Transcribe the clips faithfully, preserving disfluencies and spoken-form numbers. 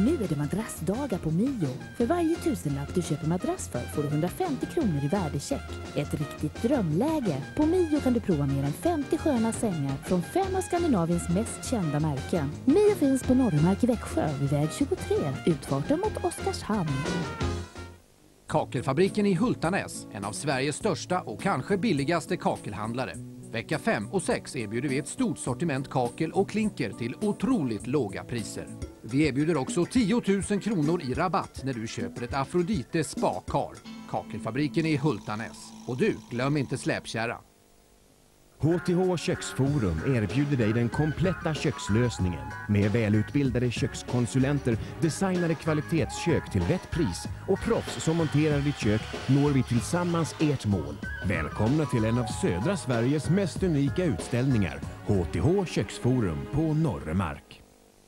Nu är det madrassdagar på Mio. För varje tusenlapp du köper madrass för får du hundrafemtio kronor i värdecheck. Ett riktigt drömläge. På Mio kan du prova mer än femtio sköna sängar från fem av Skandinaviens mest kända märken. Mio finns på Norremark i Växjö vid väg tjugotre, utfarten mot Oskarshamn. Kakelfabriken i Hultanäs, en av Sveriges största och kanske billigaste kakelhandlare. Vecka fem och sex erbjuder vi ett stort sortiment kakel och klinker till otroligt låga priser. Vi erbjuder också tio tusen kronor i rabatt när du köper ett Afrodite Spa-kar. Kakelfabriken i Hultanäs. Och du, glöm inte släpkärra. H T H Köksforum erbjuder dig den kompletta kökslösningen. Med välutbildade kökskonsulenter, designade kvalitetskök till rätt pris och proffs som monterar ditt kök når vi tillsammans ert mål. Välkomna till en av södra Sveriges mest unika utställningar. H T H Köksforum på Norremark.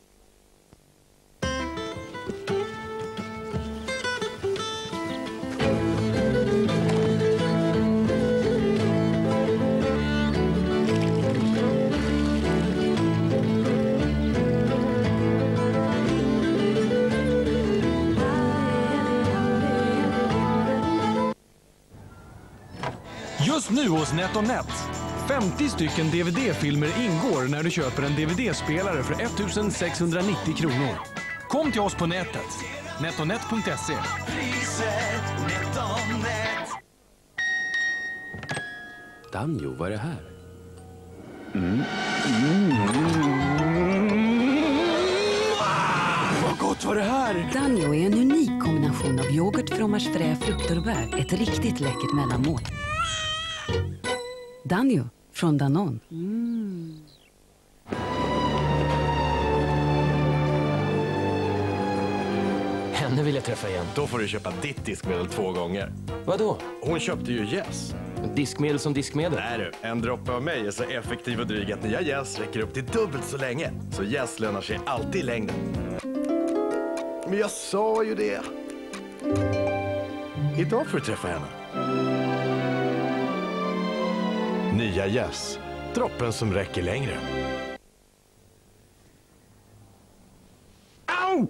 Just nu hos NetOnNet. femtio stycken D V D-filmer ingår när du köper en D V D-spelare för ettusen sexhundranittio kronor. Kom till oss på nätet. netonet punkt se. Danjo, vad är det här? Mm. Mm. Vad gott var det här? Danjo är en unik kombination av yoghurt, fromage frais, frukter och bär. Ett riktigt läckert mellanmål. Danjo från Danone. Mm. Henne vill jag träffa igen. Då får du köpa ditt diskmedel två gånger. Vadå? Hon köpte ju Yes. Diskmedel som diskmedel? Nej du, en droppe av mig är så effektiv och dryg att nya Yes räcker upp till dubbelt så länge. Så Yes lönar sig alltid i längden. Men jag sa ju det. Idag får du träffa henne. Nya Yes. Droppen som räcker längre. Au!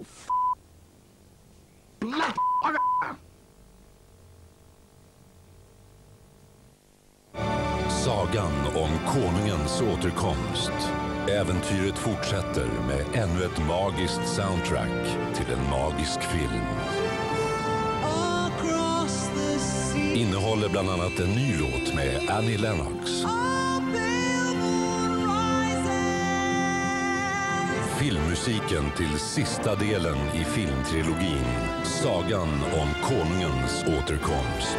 Sagan om konungens återkomst. Äventyret fortsätter med ännu ett magiskt soundtrack till en magisk film. Innehåller bland annat en ny låt med Annie Lennox. Filmmusiken till sista delen i filmtrilogin Sagan om konungens återkomst.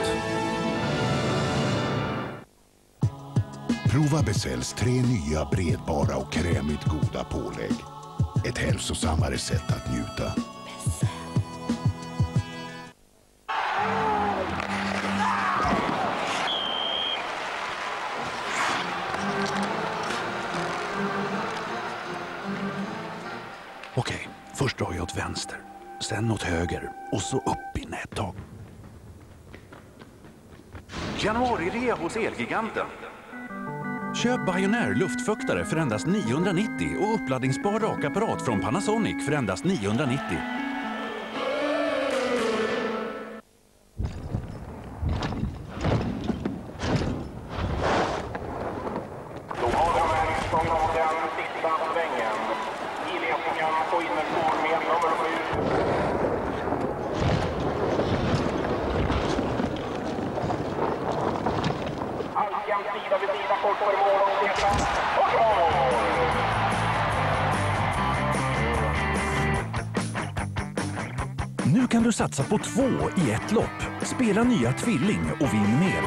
Prova Bezells tre nya bredbara och krämigt goda pålägg. Ett hälsosammare sätt att njuta. Okej, först drar jag åt vänster, sen åt höger och så upp i nättag. Januari-rea hos Elgiganten. Köp Bionaire luftfuktare för endast niohundranittio och uppladdningsbar rakapparat från Panasonic för endast niohundranittio. Då har de en från den sista svängen. I ledningen på innerspår med nummer sju. Alltjämt sida vid sida kort för mål och seta. Och mål! Nu kan du satsa på två i ett lopp. Spela nya Tvilling och vinn mer.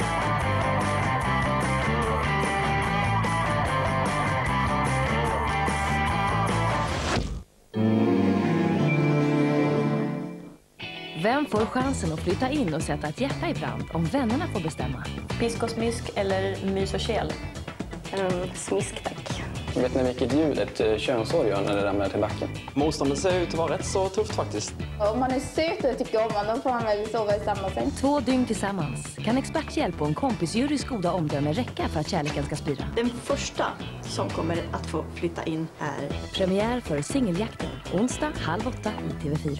Vem får chansen att flytta in och sätta ett hjärta i brand om vännerna får bestämma? Pisk och smisk eller mys och kel? Um, smisk tack. Vet ni vilket ljud ett könshår gör när det ramlar till backen? Motståndet ser ut att vara rätt så tufft faktiskt. Om man är söt och tycker om man, då får man väl sova i samma säng. Två dygn tillsammans. Kan experthjälp och en kompisjurys goda omdöme räcka för att kärleken ska spira? Den första som kommer att få flytta in är... Premiär för Singeljakten. Onsdag halv åtta i T V fyra.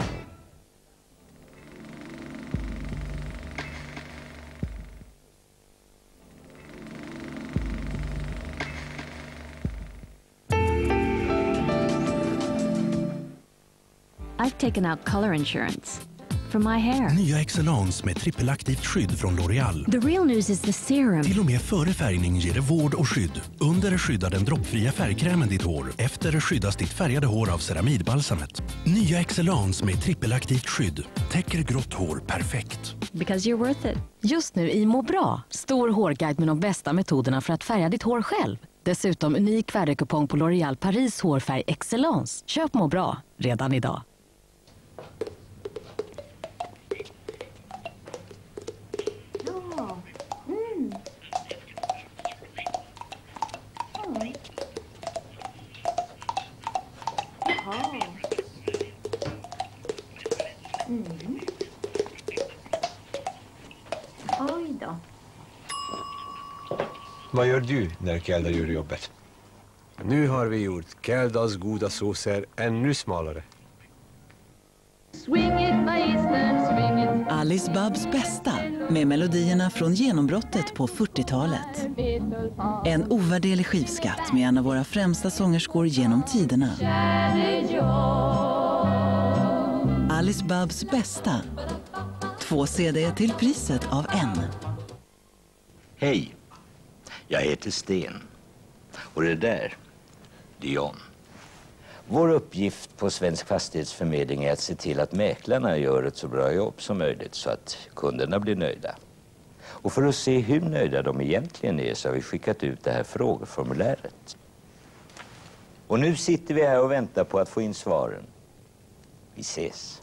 I've taken out color insurance for my hair. Nya Excellence med trippelaktivt skydd från L'Oreal. The real news is the serum. Till och med före färgning ger det vård och skydd. Under skyddar den droppfria färgkrämen ditt hår. Efter skyddas ditt färgade hår av ceramidbalsamet. Nya Excellence med trippelaktivt skydd. Täcker grått hår perfekt. Because you're worth it. Just nu i Må bra. Stor hårguide med de bästa metoderna för att färga ditt hår själv. Dessutom unik värdekupong på L'Oreal Paris hårfärg Excellence. Köp Må bra redan idag. Mm. Mm. Jaha. Mm. Oj då. Vad gör du när Kelda gör jobbet? Nu har vi gjort Keldas goda såser ännu smalare. Swing it, magistern, swing it. Alice Babs bästa med melodierna från genombrottet på fyrtiotalet. En ovärderlig skivskatt med en av våra främsta sångerskor genom tiderna. Alice Babs bästa. Två C D till priset av en. Hej, jag heter Sten. Och det där, Dion. Vår uppgift på Svensk Fastighetsförmedling är att se till att mäklarna gör ett så bra jobb som möjligt så att kunderna blir nöjda. Och för att se hur nöjda de egentligen är så har vi skickat ut det här frågeformuläret. Och nu sitter vi här och väntar på att få in svaren. Vi ses.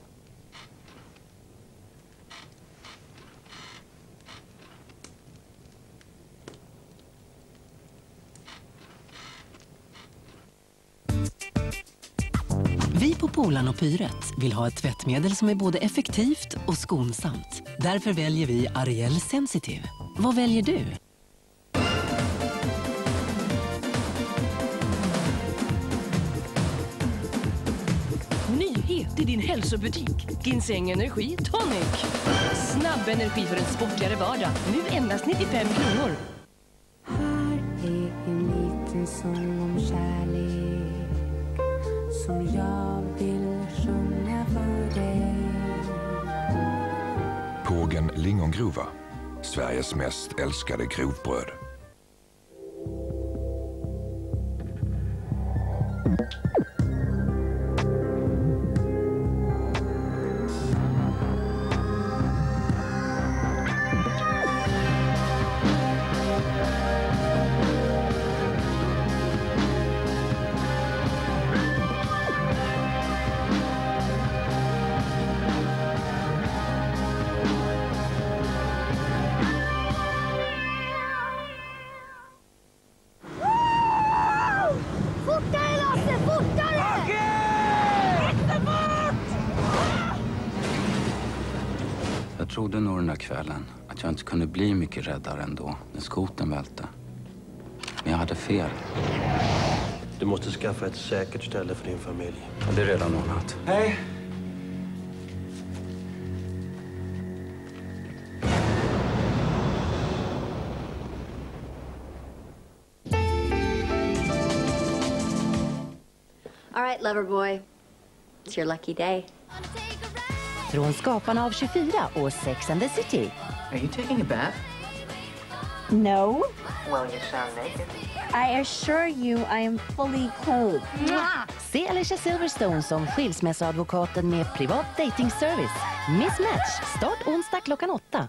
Vi på Polarn och Pyret vill ha ett tvättmedel som är både effektivt och skonsamt. Därför väljer vi Ariel Sensitive. Vad väljer du? Nyhet i din hälsobutik. Ginseng Energi Tonic. Snabb energi för en sportigare vardag. Nu endast nittiofem kronor. Här är en liten sång om kärlek som jag vill sjunga för dig. Pågen Lingongrova, Sveriges mest älskade grovbröd. Jag trodde nog den där kvällen att jag inte kunde bli mycket räddare ändå när skoten välte. Men jag hade fel. Du måste skaffa ett säkert ställe för din familj. Det är redan ordnat. Hej! All right, lover boy. It's your lucky day. Från skaparna av tjugofyra och Sex and the City. Are you taking a bath? No. Well, you sound naked. I assure you I am fully clothed. Se Alicia Silverstone som skilsmässoadvokaten med privat datingservice. Miss Match, start onsdag klockan åtta.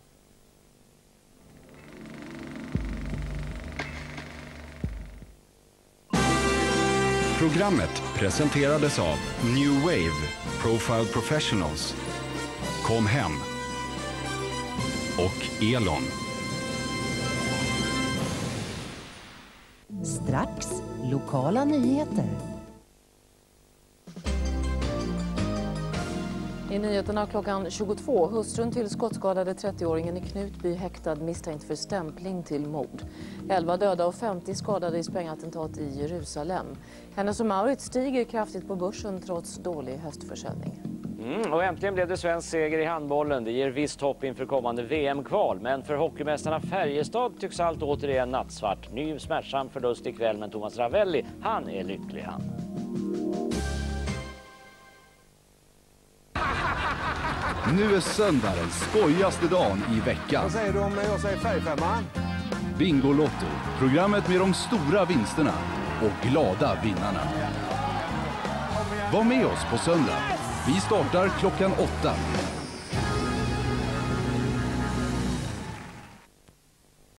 Programmet presenterades av New Wave, Profile Professionals, Kom hem och Elon. Strax Lokala nyheter. I nyheterna klockan tjugotvå, hustrun till skottskadade trettioåringen i Knutby häktad misstänkt för stämpling till mord. elva döda och femtio skadade i sprängattentat i Jerusalem. Hennes och Maurits stiger kraftigt på börsen trots dålig höstförsäljning. Mm, och äntligen blev det svensk seger i handbollen. Det ger visst hopp inför kommande V M-kval. Men för hockeymästarna Färjestad tycks allt återigen nattsvart. Ny smärtsam förlust ikväll, men Thomas Ravelli, han är lycklig han. Nu är söndag den skojigaste dagen i veckan. Vad säger du om jag säger färgfemman? Bingolotto, programmet med de stora vinsterna och glada vinnarna. Var med oss på söndag. Vi startar klockan åtta.